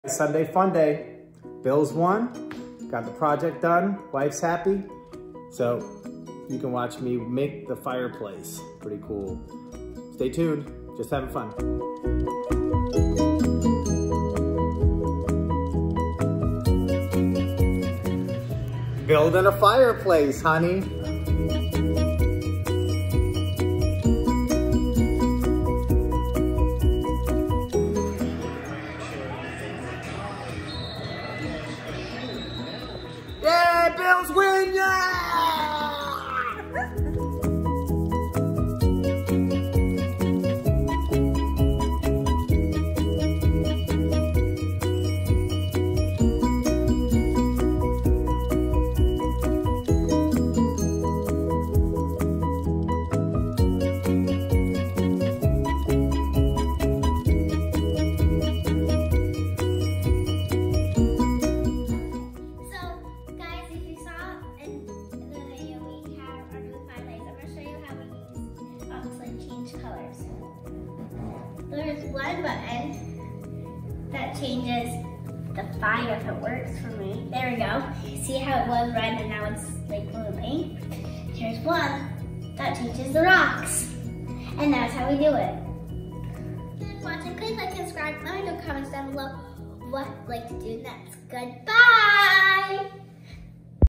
Sunday fun day. Bills won, got the project done, wife's happy. So you can watch me make the fireplace. Pretty cool. Stay tuned, just having fun. Building a fireplace, honey. Yeah, Bills win, yeah! There's one button that changes the fire if it works for me. There we go. See how it was red and now it's like blue and pink? Here's one that changes the rocks. And that's how we do it. If you're watching, please like and subscribe. Let me know in the comments down below what you'd like to do next. Goodbye!